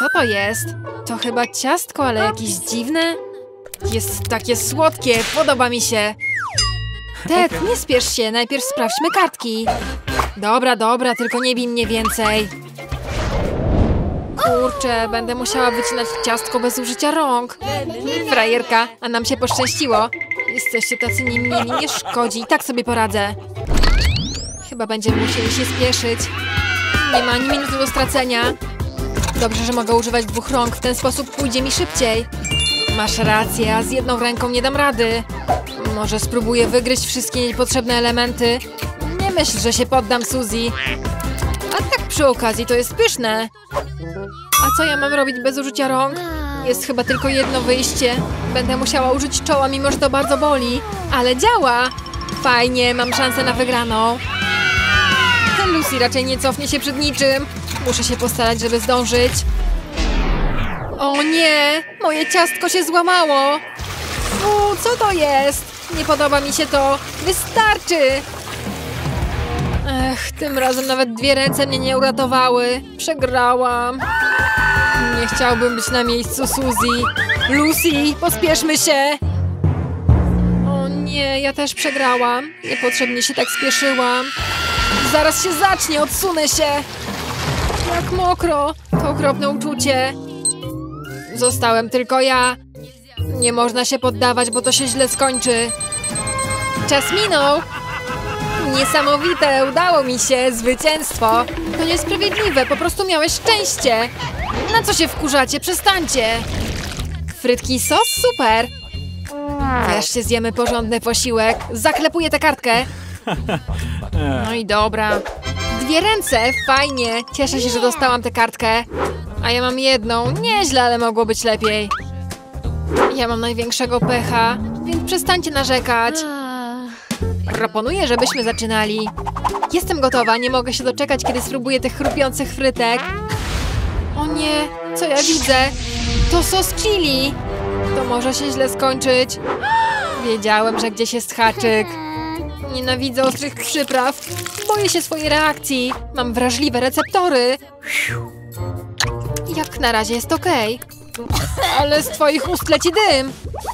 Co to jest? To chyba ciastko, ale jakieś dziwne. Jest takie słodkie, podoba mi się. Ted, nie spiesz się, najpierw sprawdźmy kartki. Dobra, dobra, tylko nie bij mnie więcej. Kurczę, będę musiała wycinać ciastko bez użycia rąk. Frajerka, a nam się poszczęściło. Jesteście tacy niemili, nie szkodzi, i tak sobie poradzę. Chyba będziemy musieli się spieszyć. Nie ma ani minuty do stracenia. Dobrze, że mogę używać 2 rąk, w ten sposób pójdzie mi szybciej. Masz rację, a z jedną ręką nie dam rady. Może spróbuję wygryźć wszystkie niepotrzebne elementy. Nie myśl, że się poddam, Suzy. A tak przy okazji to jest pyszne. A co ja mam robić bez użycia rąk? Jest chyba tylko jedno wyjście. Będę musiała użyć czoła, mimo że to bardzo boli. Ale działa! Fajnie, mam szansę na wygraną. Lucy raczej nie cofnie się przed niczym. Muszę się postarać, żeby zdążyć. O nie! Moje ciastko się złamało! Co to jest? Nie podoba mi się to. Wystarczy! Ech, tym razem nawet 2 ręce mnie nie uratowały. Przegrałam. Nie chciałbym być na miejscu Suzy. Lucy, pospieszmy się! O nie, ja też przegrałam. Niepotrzebnie się tak spieszyłam. Zaraz się zacznie, odsunę się! Jak mokro! To okropne uczucie. Zostałem tylko ja. Nie można się poddawać, bo to się źle skończy. Czas minął. Niesamowite, udało mi się, zwycięstwo. To niesprawiedliwe, po prostu miałeś szczęście. Na co się wkurzacie? Przestańcie. Frytki i sos? Super. Wreszcie zjemy porządny posiłek. Zaklepuję tę kartkę. No i dobra. 2 ręce, fajnie. Cieszę się, że dostałam tę kartkę. A ja mam jedną. Nieźle, ale mogło być lepiej. Ja mam największego pecha, więc przestańcie narzekać. Proponuję, żebyśmy zaczynali. Jestem gotowa, nie mogę się doczekać, kiedy spróbuję tych chrupiących frytek. O nie, co ja widzę? To sos chili. To może się źle skończyć. Wiedziałem, że gdzieś jest haczyk. Nienawidzę ostrych przypraw. Boję się swojej reakcji. Mam wrażliwe receptory. Jak na razie jest okej. Ale z twoich ust leci dym.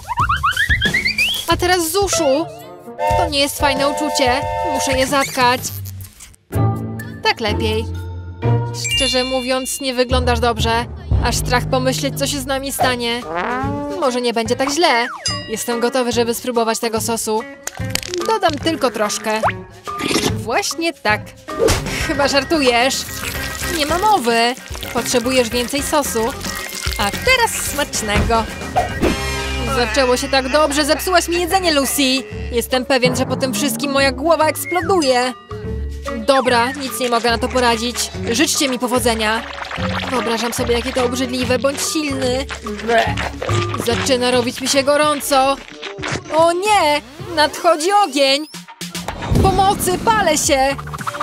A teraz z uszu. To nie jest fajne uczucie. Muszę je zatkać. Tak lepiej. Szczerze mówiąc, nie wyglądasz dobrze. Aż strach pomyśleć, co się z nami stanie. Może nie będzie tak źle. Jestem gotowy, żeby spróbować tego sosu. Dodam tylko troszkę. Właśnie tak. Chyba żartujesz. Nie ma mowy. Potrzebujesz więcej sosu. A teraz smacznego. Zaczęło się tak dobrze, zepsułaś mi jedzenie, Lucy. Jestem pewien, że po tym wszystkim moja głowa eksploduje. Dobra, nic nie mogę na to poradzić. Życzcie mi powodzenia. Wyobrażam sobie, jakie to obrzydliwe, bądź silny. Zaczyna robić mi się gorąco. O nie! Nadchodzi ogień! Pomocy, palę się!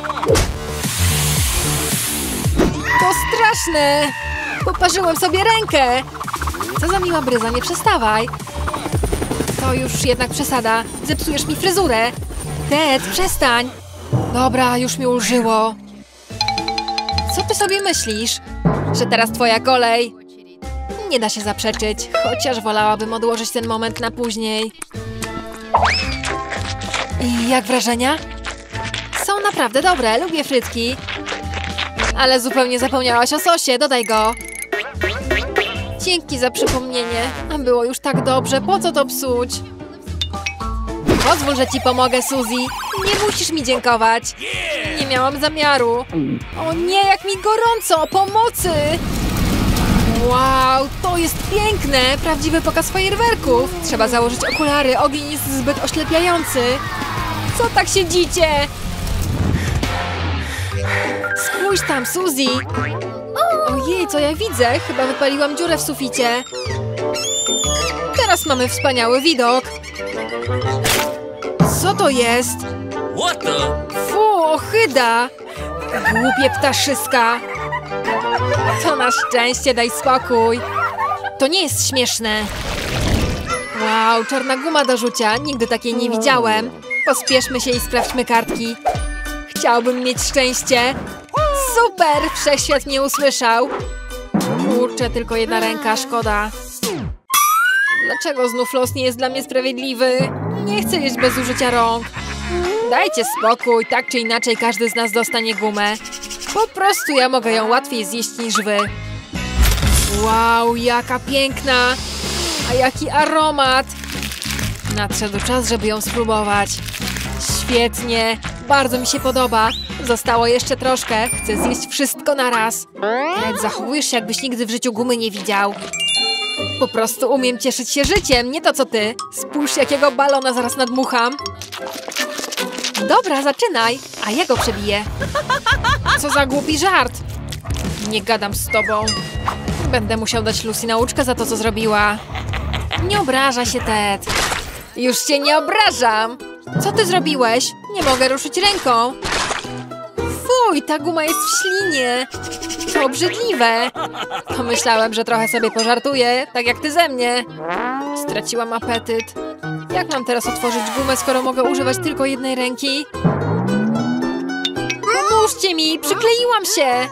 To straszne! Poparzyłem sobie rękę! Co za miła bryza, nie przestawaj! To już jednak przesada. Zepsujesz mi fryzurę. Ted, przestań! Dobra, już mi ulżyło. Co ty sobie myślisz? Że teraz twoja kolej? Nie da się zaprzeczyć, chociaż wolałabym odłożyć ten moment na później. I jak wrażenia? Są naprawdę dobre, lubię frytki. Ale zupełnie zapomniałaś o sosie, dodaj go. Dzięki za przypomnienie. A było już tak dobrze, po co to psuć? Pozwól, że ci pomogę, Suzy. Nie musisz mi dziękować. Nie miałam zamiaru. O nie, jak mi gorąco! Pomocy! Wow, to jest piękne! Prawdziwy pokaz fajerwerków. Trzeba założyć okulary, ogień jest zbyt oślepiający. Co tak siedzicie? Spójrz tam, Suzy. Ojej, co ja widzę? Chyba wypaliłam dziurę w suficie. Teraz mamy wspaniały widok. Co to jest? Fu, ohyda! Głupie ptaszyska. To na szczęście, daj spokój. To nie jest śmieszne. Wow, czarna guma do rzucia. Nigdy takiej nie widziałem. Pospieszmy się i sprawdźmy kartki. Chciałbym mieć szczęście. Super! Wszechświat mnie usłyszał. Kurczę, tylko jedna ręka, szkoda. Dlaczego znów los nie jest dla mnie sprawiedliwy? Nie chcę jeść bez użycia rąk. Dajcie spokój, tak czy inaczej każdy z nas dostanie gumę. Po prostu ja mogę ją łatwiej zjeść niż wy. Wow, jaka piękna! A jaki aromat! Nadszedł czas, żeby ją spróbować. Świetnie, bardzo mi się podoba. Zostało jeszcze troszkę, chcę zjeść wszystko na raz. Ted, zachowujesz się, jakbyś nigdy w życiu gumy nie widział. Po prostu umiem cieszyć się życiem, nie to co ty. Spójrz, jakiego balona zaraz nadmucham. Dobra, zaczynaj, a ja go przebiję. Co za głupi żart. Nie gadam z tobą. Będę musiał dać Lucy nauczkę za to, co zrobiła. Nie obraża się, Ted. Już cię nie obrażam. Co ty zrobiłeś? Nie mogę ruszyć ręką. Fuj, ta guma jest w ślinie. To obrzydliwe. Pomyślałem, że trochę sobie pożartuję, tak jak ty ze mnie. Straciłam apetyt. Jak mam teraz otworzyć gumę, skoro mogę używać tylko jednej ręki? Pomóżcie mi, przykleiłam się.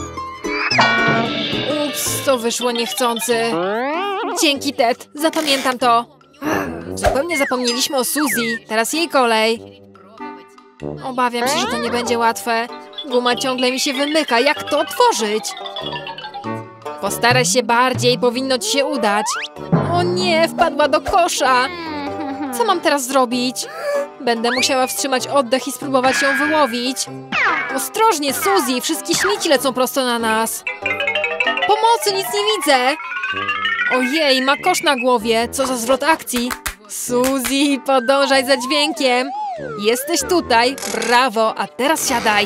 Ups, to wyszło niechcący. Dzięki, Ted, zapamiętam to. Zupełnie zapomnieliśmy o Suzy, teraz jej kolej. Obawiam się, że to nie będzie łatwe. Guma ciągle mi się wymyka, jak to otworzyć? Postaraj się bardziej, powinno ci się udać. O nie, wpadła do kosza. Co mam teraz zrobić? Będę musiała wstrzymać oddech i spróbować ją wyłowić. Ostrożnie, Suzy, wszystkie śmieci lecą prosto na nas. Pomocy, nic nie widzę. Ojej, ma kosz na głowie, co za zwrot akcji. Suzy, podążaj za dźwiękiem. Jesteś tutaj, brawo, a teraz siadaj.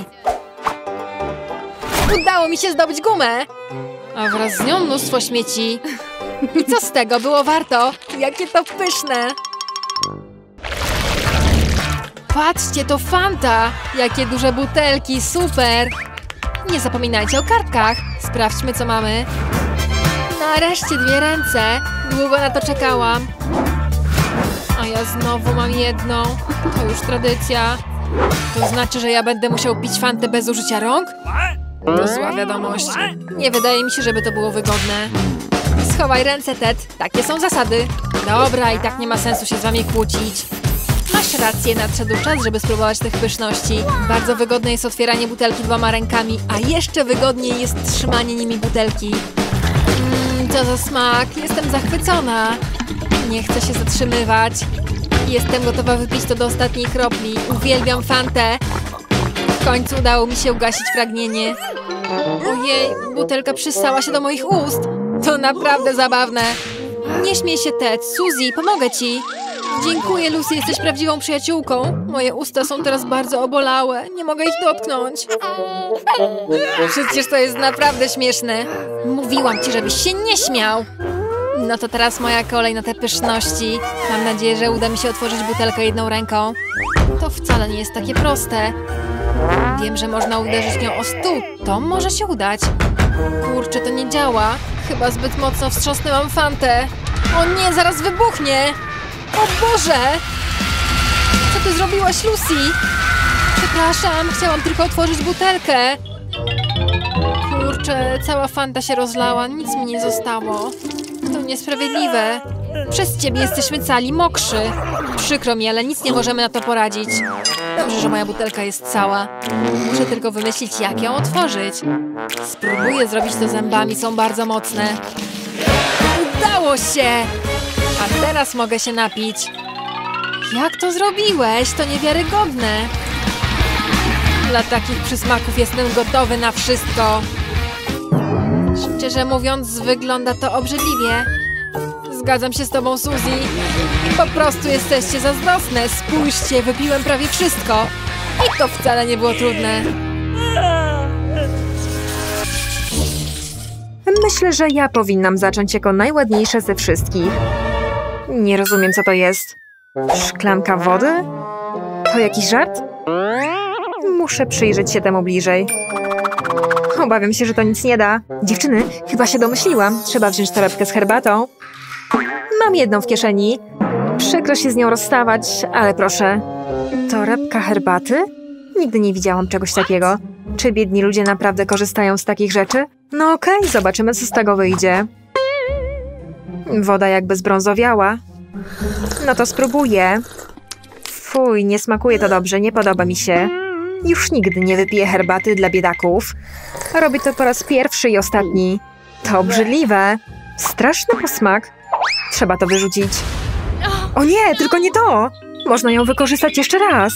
Udało mi się zdobyć gumę. A wraz z nią mnóstwo śmieci. I co z tego, było warto? Jakie to pyszne. Patrzcie, to Fanta. Jakie duże butelki, super. Nie zapominajcie o kartkach. Sprawdźmy, co mamy. Nareszcie 2 ręce. Długo na to czekałam. A ja znowu mam jedną. To już tradycja. To znaczy, że ja będę musiał pić Fantę bez użycia rąk? To zła wiadomość. Nie wydaje mi się, żeby to było wygodne. Schowaj ręce, Ted. Takie są zasady. Dobra, i tak nie ma sensu się z wami kłócić. Masz rację, nadszedł czas, żeby spróbować tych pyszności. Bardzo wygodne jest otwieranie butelki 2 rękami, a jeszcze wygodniej jest trzymanie nimi butelki. Co za smak. Jestem zachwycona. Nie chcę się zatrzymywać. Jestem gotowa wypić to do ostatniej kropli. Uwielbiam Fantę. W końcu udało mi się ugasić pragnienie. Ojej, butelka przystała się do moich ust. To naprawdę zabawne. Nie śmiej się, Ted. Suzy, pomogę ci. Dziękuję, Lucy, jesteś prawdziwą przyjaciółką. Moje usta są teraz bardzo obolałe. Nie mogę ich dotknąć. Przecież to jest naprawdę śmieszne. Mówiłam ci, żebyś się nie śmiał. No to teraz moja kolej na te pyszności. Mam nadzieję, że uda mi się otworzyć butelkę jedną ręką. To wcale nie jest takie proste. Wiem, że można uderzyć nią o stół. To może się udać. Kurczę, to nie działa. Chyba zbyt mocno wstrząsnęłam Fantę. O nie, zaraz wybuchnie. O Boże! Co ty zrobiłaś, Lucy? Przepraszam, chciałam tylko otworzyć butelkę. Kurczę, cała Fanta się rozlała, nic mi nie zostało. To niesprawiedliwe. Przez ciebie jesteśmy cali mokrzy. Przykro mi, ale nic nie możemy na to poradzić. Dobrze, że moja butelka jest cała. Muszę tylko wymyślić, jak ją otworzyć. Spróbuję zrobić to zębami, są bardzo mocne. Udało się! A teraz mogę się napić. Jak to zrobiłeś? To niewiarygodne. Dla takich przysmaków jestem gotowy na wszystko. Szczerze mówiąc, wygląda to obrzydliwie. Zgadzam się z tobą, Suzy. Po prostu jesteście zazdrosne. Spójrzcie, wypiłem prawie wszystko. I to wcale nie było trudne. Myślę, że ja powinnam zacząć jako najładniejsza ze wszystkich. Nie rozumiem, co to jest. Szklanka wody? To jakiś żart? Muszę przyjrzeć się temu bliżej. Obawiam się, że to nic nie da. Dziewczyny, chyba się domyśliłam. Trzeba wziąć torebkę z herbatą. Mam jedną w kieszeni. Przykro się z nią rozstawać, ale proszę. Torebka herbaty? Nigdy nie widziałam czegoś takiego. Czy biedni ludzie naprawdę korzystają z takich rzeczy? No okej, zobaczymy, co z tego wyjdzie. Woda jakby zbrązowiała. No to spróbuję. Fuj, nie smakuje to dobrze, nie podoba mi się. Już nigdy nie wypiję herbaty dla biedaków. Robię to po raz pierwszy i ostatni. To obrzydliwe. Straszny posmak. Trzeba to wyrzucić. O nie, tylko nie to! Można ją wykorzystać jeszcze raz.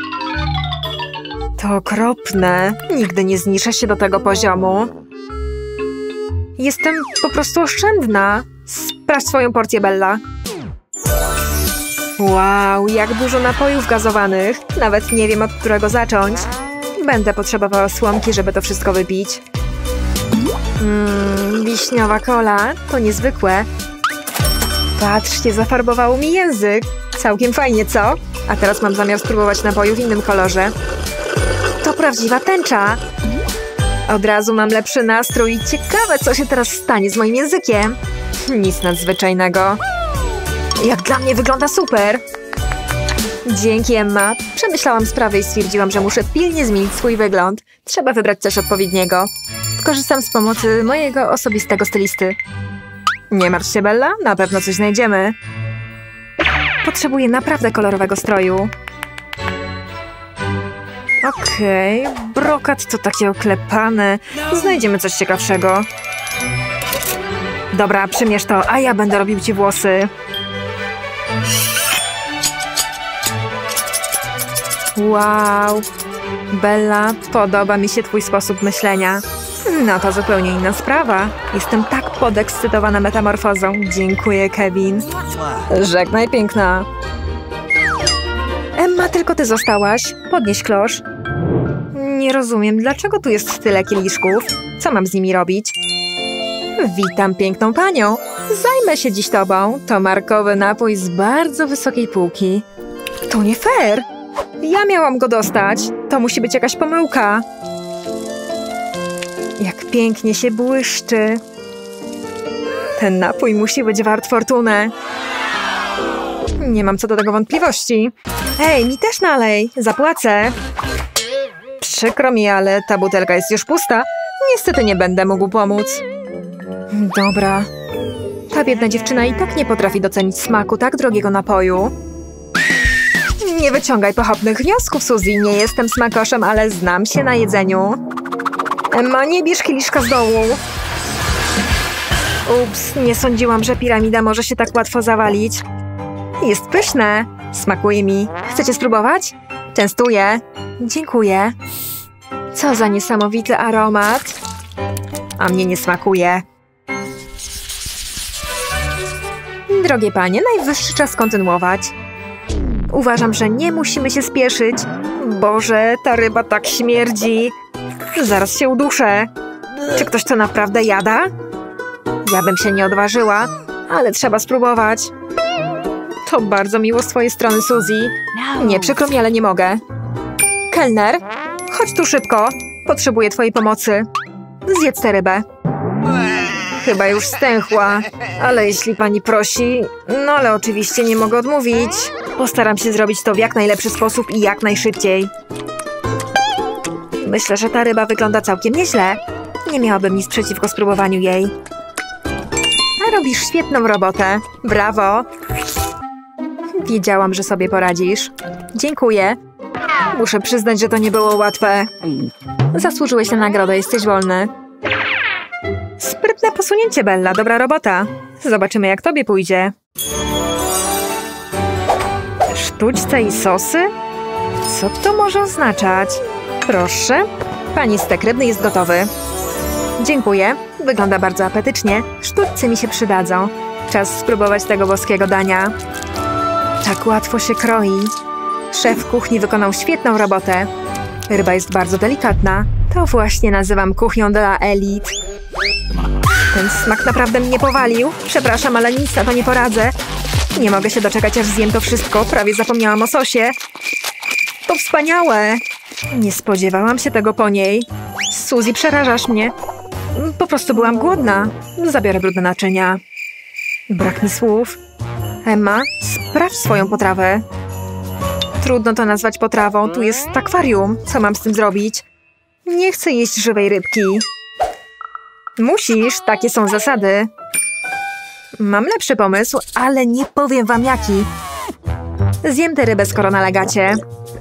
To okropne. Nigdy nie zniżę się do tego poziomu. Jestem po prostu oszczędna. Sprawdź swoją porcję, Bella. Wow, jak dużo napojów gazowanych. Nawet nie wiem, od którego zacząć. Będę potrzebowała słomki, żeby to wszystko wypić. Wiśniowa kola. To niezwykłe. Patrzcie, zafarbowało mi język. Całkiem fajnie, co? A teraz mam zamiar spróbować napoju w innym kolorze. To prawdziwa tęcza. Od razu mam lepszy nastrój. Ciekawe, co się teraz stanie z moim językiem. Nic nadzwyczajnego. Jak dla mnie wygląda super. Dzięki, Emma. Przemyślałam sprawę i stwierdziłam, że muszę pilnie zmienić swój wygląd. Trzeba wybrać coś odpowiedniego. Skorzystam z pomocy mojego osobistego stylisty. Nie martw się, Bella. Na pewno coś znajdziemy. Potrzebuję naprawdę kolorowego stroju. Okej, brokat to takie oklepane. Znajdziemy coś ciekawszego. Dobra, przymierz to, a ja będę robił ci włosy. Wow. Bella, podoba mi się twój sposób myślenia. No to zupełnie inna sprawa. Jestem tak podekscytowana metamorfozą. Dziękuję, Kevin. Żegnaj, piękna. Emma, tylko ty zostałaś. Podnieś klosz. Nie rozumiem, dlaczego tu jest tyle kieliszków? Co mam z nimi robić? Witam piękną panią. Zajmę się dziś tobą. To markowy napój z bardzo wysokiej półki. To nie fair. Ja miałam go dostać. To musi być jakaś pomyłka. Jak pięknie się błyszczy. Ten napój musi być wart fortunę. Nie mam co do tego wątpliwości. Hej, mi też nalej. Zapłacę. Przykro mi, ale ta butelka jest już pusta. Niestety nie będę mógł pomóc. Dobra. Ta biedna dziewczyna i tak nie potrafi docenić smaku tak drogiego napoju. Nie wyciągaj pochopnych wniosków, Suzy. Nie jestem smakoszem, ale znam się na jedzeniu. Emma, nie bierz kieliszka z dołu. Ups, nie sądziłam, że piramida może się tak łatwo zawalić. Jest pyszne. Smakuje mi. Chcecie spróbować? Częstuję. Dziękuję. Co za niesamowity aromat. A mnie nie smakuje. Drogie panie, najwyższy czas kontynuować. Uważam, że nie musimy się spieszyć. Boże, ta ryba tak śmierdzi. Zaraz się uduszę. Czy ktoś to naprawdę jada? Ja bym się nie odważyła, ale trzeba spróbować. To bardzo miło z twojej strony, Suzy. Nie, przykro mi, ale nie mogę. Kelner, chodź tu szybko. Potrzebuję twojej pomocy. Zjedz tę rybę. Chyba już stęchła, ale jeśli pani prosi, no ale oczywiście nie mogę odmówić. Postaram się zrobić to w jak najlepszy sposób i jak najszybciej. Myślę, że ta ryba wygląda całkiem nieźle. Nie miałabym nic przeciwko spróbowaniu jej. A robisz świetną robotę. Brawo! Wiedziałam, że sobie poradzisz. Dziękuję. Muszę przyznać, że to nie było łatwe. Zasłużyłeś na nagrodę, jesteś wolny. Sprytne posunięcie, Bella. Dobra robota. Zobaczymy, jak tobie pójdzie. Sztućce i sosy? Co to może oznaczać? Proszę. Pani stek rybny jest gotowy. Dziękuję. Wygląda bardzo apetycznie. Sztućce mi się przydadzą. Czas spróbować tego boskiego dania. Tak łatwo się kroi. Szef kuchni wykonał świetną robotę. Ryba jest bardzo delikatna. To właśnie nazywam kuchnią dla elit. Ten smak naprawdę mnie powalił. Przepraszam, ale nic na to nie poradzę. Nie mogę się doczekać, aż zjem to wszystko. Prawie zapomniałam o sosie. To wspaniałe. Nie spodziewałam się tego po niej. Suzy, przerażasz mnie. Po prostu byłam głodna. Zabiorę brudne naczynia. Brak mi słów. Emma, sprawdź swoją potrawę. Trudno to nazwać potrawą. Tu jest akwarium. Co mam z tym zrobić? Nie chcę jeść żywej rybki. Musisz, takie są zasady. Mam lepszy pomysł, ale nie powiem wam jaki. Zjem tę rybę, skoro nalegacie.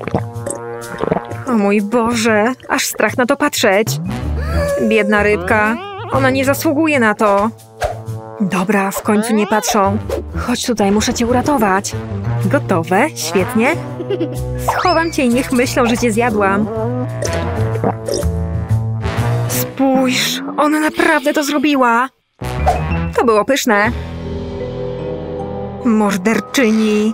O mój Boże, aż strach na to patrzeć. Biedna rybka, ona nie zasługuje na to. Dobra, w końcu nie patrzą. Chodź tutaj, muszę cię uratować. Gotowe? Świetnie. Schowam cię i niech myślą, że cię zjadłam. Spójrz, ona naprawdę to zrobiła. To było pyszne. Morderczyni.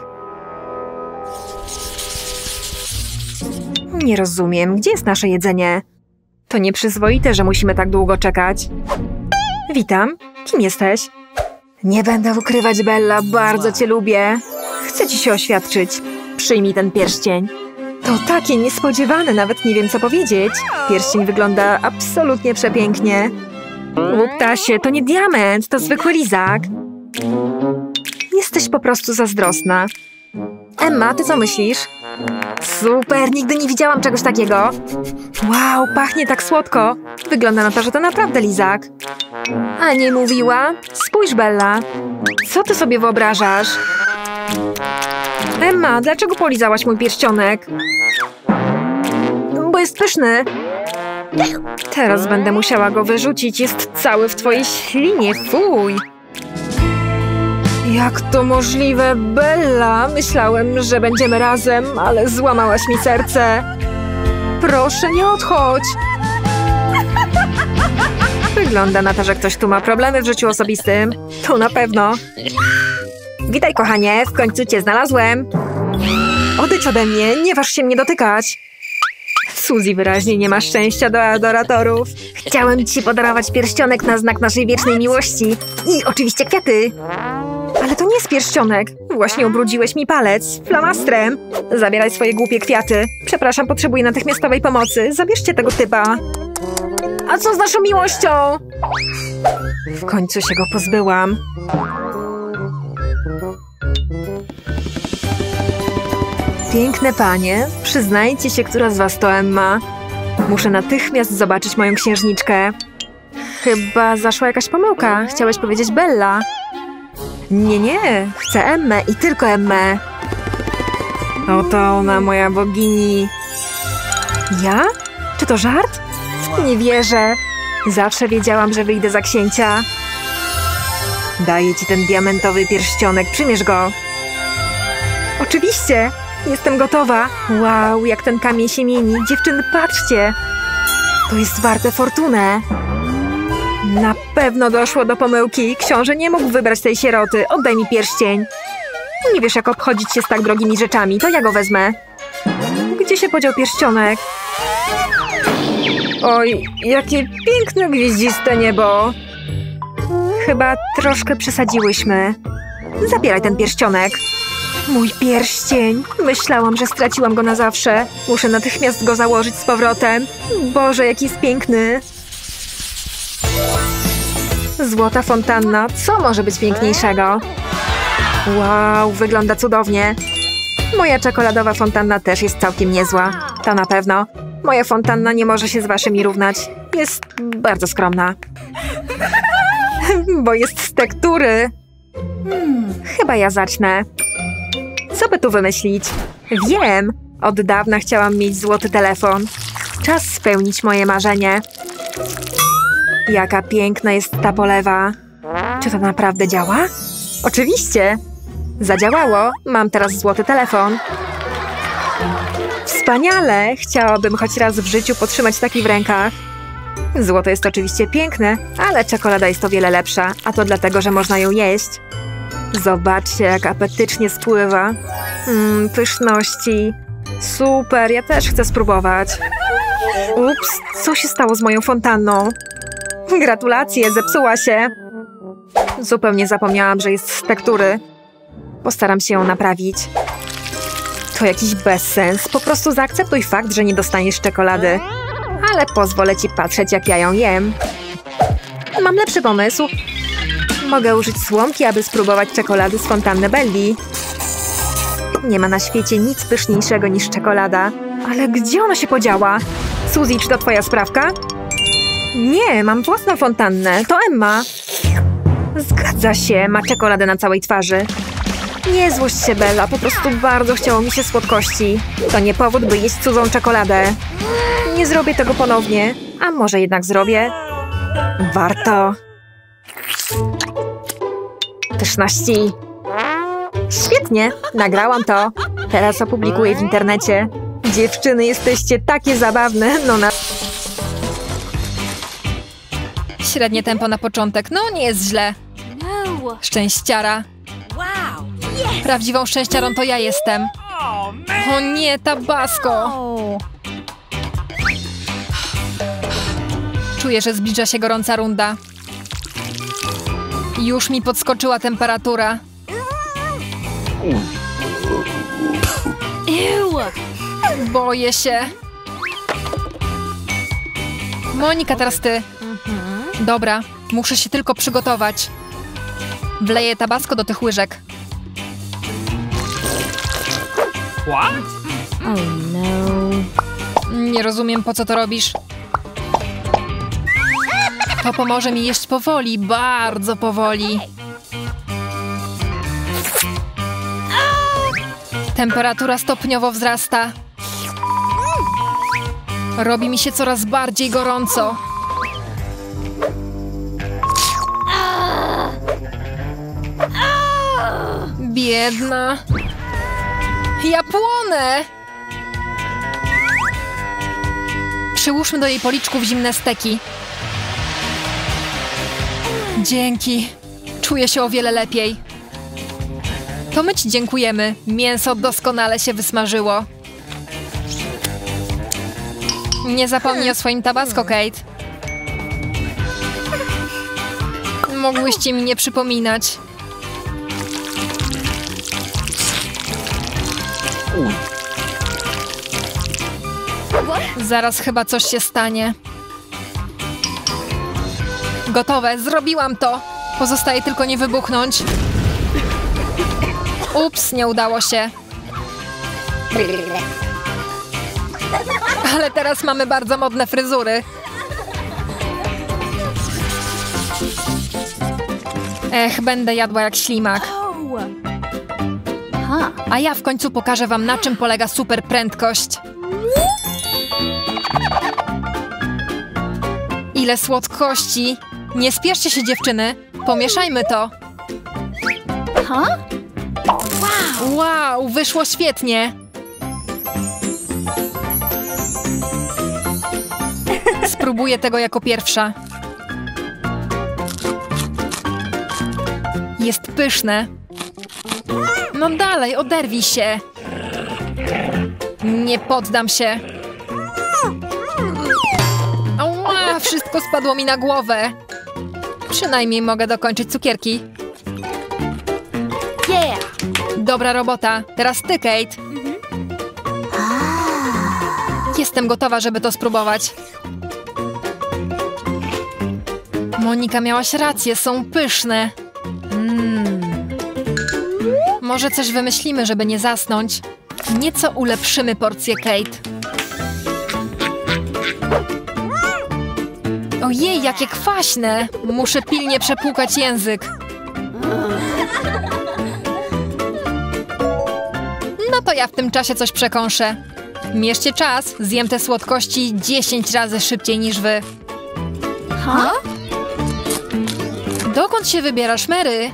Nie rozumiem, gdzie jest nasze jedzenie? To nieprzyzwoite, że musimy tak długo czekać. Witam, kim jesteś? Nie będę ukrywać, Bella, bardzo cię lubię. Chcę ci się oświadczyć. Przyjmij ten pierścień. To takie niespodziewane, nawet nie wiem co powiedzieć. Pierścień wygląda absolutnie przepięknie. Łuptasie, to nie diament, to zwykły lizak. Jesteś po prostu zazdrosna. Emma, ty co myślisz? Super, nigdy nie widziałam czegoś takiego. Wow, pachnie tak słodko. Wygląda na to, że to naprawdę lizak. A nie mówiła? Spójrz, Bella. Co ty sobie wyobrażasz? Emma, dlaczego polizałaś mój pierścionek? Bo jest pyszny. Teraz będę musiała go wyrzucić. Jest cały w twojej ślinie. Fuj. Jak to możliwe, Bella? Myślałem, że będziemy razem, ale złamałaś mi serce. Proszę, nie odchodź. Wygląda na to, że ktoś tu ma problemy w życiu osobistym. To na pewno. Witaj, kochanie, w końcu cię znalazłem. Odejdź ode mnie, nie waż się mnie dotykać. Suzy wyraźnie nie ma szczęścia do adoratorów. Chciałem ci podarować pierścionek na znak naszej wiecznej miłości. I oczywiście kwiaty. Ale to nie jest pierścionek. Właśnie ubrudziłeś mi palec flamastrem. Zabieraj swoje głupie kwiaty. Przepraszam, potrzebuję natychmiastowej pomocy. Zabierzcie tego typa. A co z naszą miłością? W końcu się go pozbyłam. Piękne panie, przyznajcie się, która z was to Emma. Muszę natychmiast zobaczyć moją księżniczkę. Chyba zaszła jakaś pomyłka. Chciałeś powiedzieć Bella. Nie, chcę Emmę i tylko Emmę. Oto ona, moja bogini. Ja? Czy to żart? Nie wierzę. Zawsze wiedziałam, że wyjdę za księcia. Daję ci ten diamentowy pierścionek, przymierz go. Oczywiście, jestem gotowa. Wow, jak ten kamień się mieni. Dziewczyny, patrzcie. To jest warte fortunę. Na pewno doszło do pomyłki. Książę nie mógł wybrać tej sieroty. Oddaj mi pierścień. Nie wiesz, jak obchodzić się z tak drogimi rzeczami. To ja go wezmę. Gdzie się podział pierścionek? Oj, jakie piękne gwieździste niebo. Chyba troszkę przesadziłyśmy. Zabieraj ten pierścionek. Mój pierścień. Myślałam, że straciłam go na zawsze. Muszę natychmiast go założyć z powrotem. Boże, jaki jest piękny. Złota fontanna. Co może być piękniejszego? Wow, wygląda cudownie. Moja czekoladowa fontanna też jest całkiem niezła. To na pewno. Moja fontanna nie może się z waszymi równać. Jest bardzo skromna. Bo jest z tektury. Chyba ja zacznę. Co by tu wymyślić? Wiem! Od dawna chciałam mieć złoty telefon. Czas spełnić moje marzenie. Jaka piękna jest ta polewa. Czy to naprawdę działa? Oczywiście! Zadziałało. Mam teraz złoty telefon. Wspaniale! Chciałabym choć raz w życiu potrzymać taki w rękach. Złoto jest oczywiście piękne, ale czekolada jest o wiele lepsza, a to dlatego, że można ją jeść. Zobaczcie, jak apetycznie spływa. Pyszności. Super, ja też chcę spróbować. Ups, co się stało z moją fontanną? Gratulacje, zepsuła się. Zupełnie zapomniałam, że jest z tektury. Postaram się ją naprawić. To jakiś bezsens. Po prostu zaakceptuj fakt, że nie dostaniesz czekolady. Ale pozwolę ci patrzeć, jak ja ją jem. Mam lepszy pomysł. Mogę użyć słomki, aby spróbować czekolady z fontanny Belli. Nie ma na świecie nic pyszniejszego niż czekolada. Ale gdzie ona się podziała? Suzy, czy to twoja sprawka? Nie, mam własną fontannę. To Emma. Zgadza się, ma czekoladę na całej twarzy. Nie złość się, Bella, po prostu bardzo chciało mi się słodkości. To nie powód, by jeść cudzą czekoladę. Nie zrobię tego ponownie. A może jednak zrobię? Warto. Pyszności. Świetnie, nagrałam to. Teraz opublikuję w internecie. Dziewczyny, jesteście takie zabawne. No na... Średnie tempo na początek. No, nie jest źle. Szczęściara. Prawdziwą szczęściarą to ja jestem. O nie, tabasco. Czuję, że zbliża się gorąca runda. Już mi podskoczyła temperatura. Boję się. Monika, teraz ty. Dobra, muszę się tylko przygotować. Wleję tabasco do tych łyżek. Oh no. Nie rozumiem, po co to robisz. To pomoże mi jeść powoli, bardzo powoli. Temperatura stopniowo wzrasta. Robi mi się coraz bardziej gorąco. Biedna. Ja płonę! Przyłóżmy do jej policzków zimne steki. Dzięki. Czuję się o wiele lepiej. To my ci dziękujemy. Mięso doskonale się wysmażyło. Nie zapomnij o swoim tabasco, Kate. Mogłyście mi nie przypominać. Zaraz chyba coś się stanie. Gotowe, zrobiłam to. Pozostaje tylko nie wybuchnąć. Ups, nie udało się. Ale teraz mamy bardzo modne fryzury. Ech, będę jadła jak ślimak. A ja w końcu pokażę wam, na czym polega super prędkość. Ile słodkości. Nie spieszcie się, dziewczyny. Pomieszajmy to. Wow, wyszło świetnie. Spróbuję tego jako pierwsza. Jest pyszne. No dalej, oderwij się. Nie poddam się. Ała, wszystko spadło mi na głowę. Przynajmniej mogę dokończyć cukierki. Dobra robota. Teraz ty, Kate. Jestem gotowa, żeby to spróbować. Monika, miałaś rację, są pyszne. Może coś wymyślimy, żeby nie zasnąć. Nieco ulepszymy porcję, Kate. Ojej, jakie kwaśne! Muszę pilnie przepłukać język. No to ja w tym czasie coś przekąszę. Mierzcie czas, zjem te słodkości 10 razy szybciej niż wy. Dokąd się wybierasz, Mary?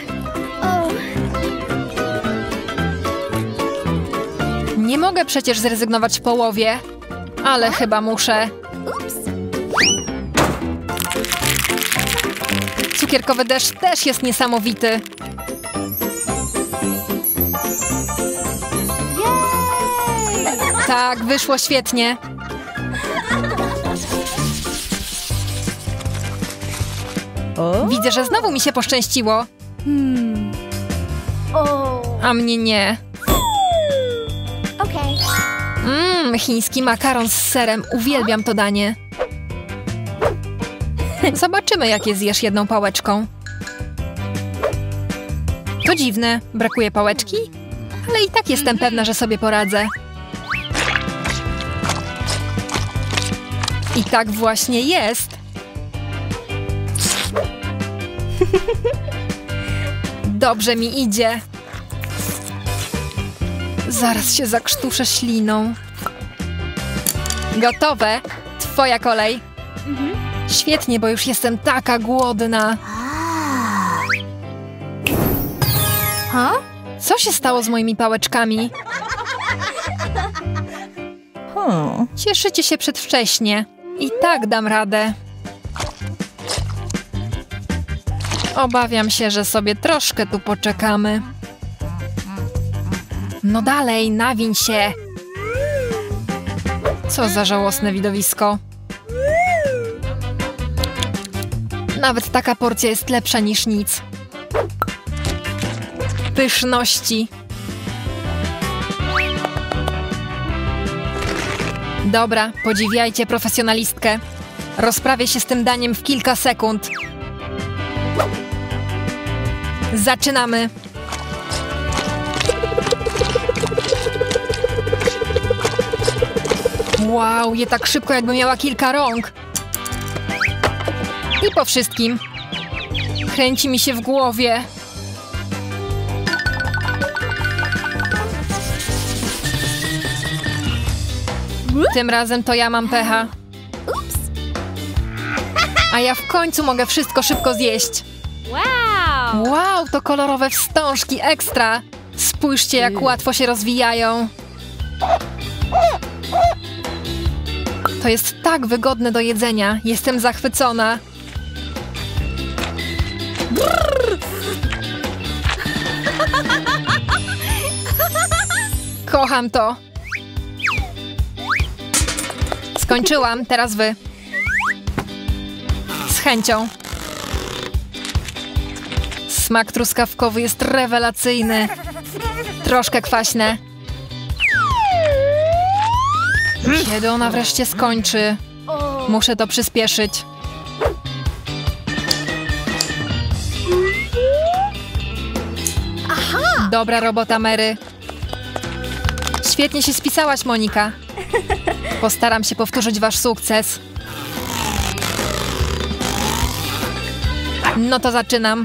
Nie mogę przecież zrezygnować w połowie, ale chyba muszę. Cukierkowy deszcz też jest niesamowity. Tak, wyszło świetnie. Widzę, że znowu mi się poszczęściło. A mnie nie. Chiński makaron z serem. Uwielbiam to danie. Zobaczymy, jak je zjesz jedną pałeczką. To dziwne. Brakuje pałeczki? Ale i tak jestem pewna, że sobie poradzę. I tak właśnie jest. Dobrze mi idzie. Zaraz się zakrztuszę śliną. Gotowe. Twoja kolej. Świetnie, bo już jestem taka głodna. Co się stało z moimi pałeczkami? Cieszycie się przedwcześnie. I tak dam radę. Obawiam się, że sobie troszkę tu poczekamy. No dalej, nawiń się. Co za żałosne widowisko. Nawet taka porcja jest lepsza niż nic. Pyszności. Dobra, podziwiajcie profesjonalistkę. Rozprawię się z tym daniem w kilka sekund. Zaczynamy. Wow, je tak szybko, jakby miała kilka rąk. I po wszystkim. Kręci mi się w głowie. Tym razem to ja mam pecha. A ja w końcu mogę wszystko szybko zjeść. Wow, to kolorowe wstążki, ekstra. Spójrzcie, jak łatwo się rozwijają. To jest tak wygodne do jedzenia. Jestem zachwycona. Kocham to. Skończyłam, teraz wy. Z chęcią. Smak truskawkowy jest rewelacyjny. Troszkę kwaśne. Kiedy ona wreszcie skończy? Muszę to przyspieszyć. Dobra robota, Mary. Świetnie się spisałaś, Monika. Postaram się powtórzyć wasz sukces. No to zaczynam.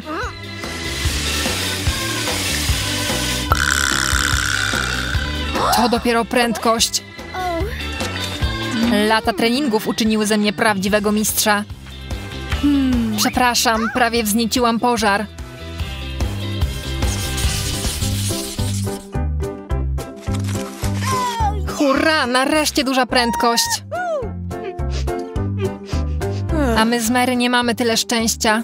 To dopiero prędkość. Lata treningów uczyniły ze mnie prawdziwego mistrza. Przepraszam, prawie wznieciłam pożar. Hurra, nareszcie duża prędkość. A my z Mary nie mamy tyle szczęścia.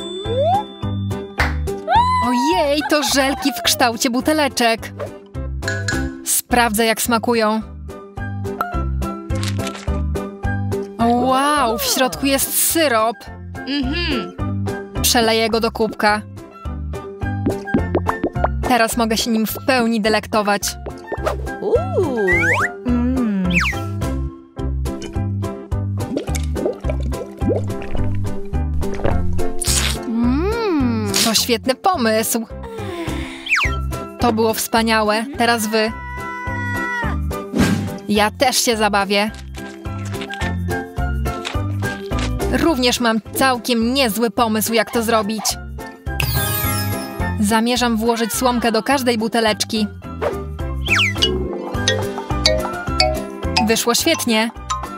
Ojej, to żelki w kształcie buteleczek. Sprawdzę, jak smakują. Wow, w środku jest syrop. Przeleję go do kubka. Teraz mogę się nim w pełni delektować. To świetny pomysł. To było wspaniałe. Teraz wy. Ja też się zabawię. Również mam całkiem niezły pomysł, jak to zrobić. Zamierzam włożyć słomkę do każdej buteleczki. Wyszło świetnie.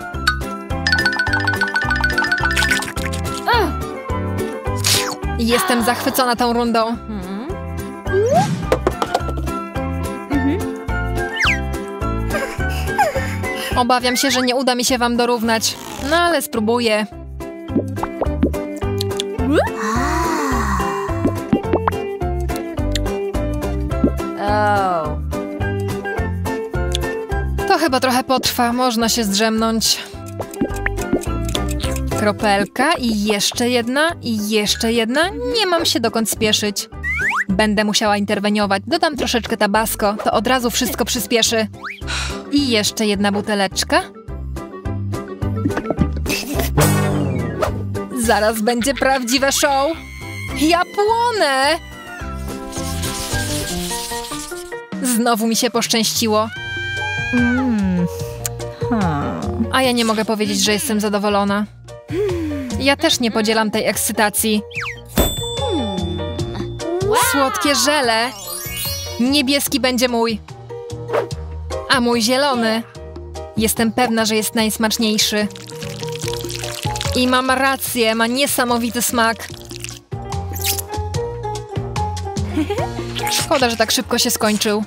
Jestem zachwycona tą rundą. Obawiam się, że nie uda mi się wam dorównać. No ale spróbuję. To chyba trochę potrwa. Można się zdrzemnąć. Kropelka i jeszcze jedna, i jeszcze jedna. Nie mam się dokąd spieszyć. Będę musiała interweniować. Dodam troszeczkę tabasco, to od razu wszystko przyspieszy. I jeszcze jedna buteleczka. Zaraz będzie prawdziwe show. Ja płonę! Znowu mi się poszczęściło. A ja nie mogę powiedzieć, że jestem zadowolona. Ja też nie podzielam tej ekscytacji. Słodkie żele. Niebieski będzie mój. A mój zielony. Jestem pewna, że jest najsmaczniejszy. I mam rację, ma niesamowity smak. Szkoda, że tak szybko się skończył.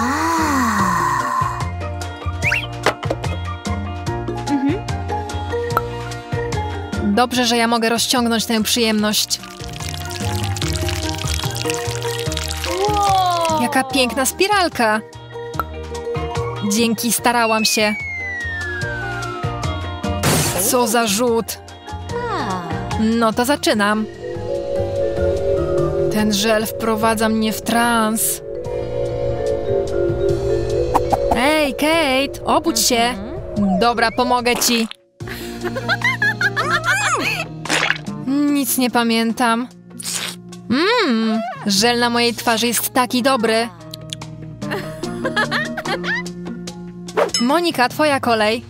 Dobrze, że ja mogę rozciągnąć tę przyjemność. Jaka piękna spiralka. Dzięki, starałam się. Co za rzut. No to zaczynam. Ten żel wprowadza mnie w trans. Ej, Kate, obudź się. Dobra, pomogę ci. Nic nie pamiętam. Żel na mojej twarzy jest taki dobry. Monika, twoja kolej.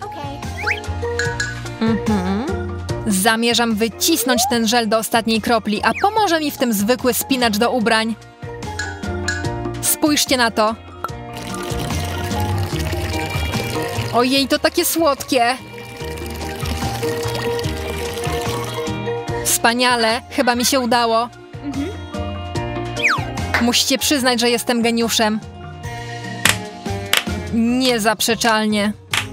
Zamierzam wycisnąć ten żel do ostatniej kropli, a pomoże mi w tym zwykły spinacz do ubrań. Spójrzcie na to. Ojej, to takie słodkie. Wspaniale, chyba mi się udało. Musicie przyznać, że jestem geniuszem. Niezaprzeczalnie.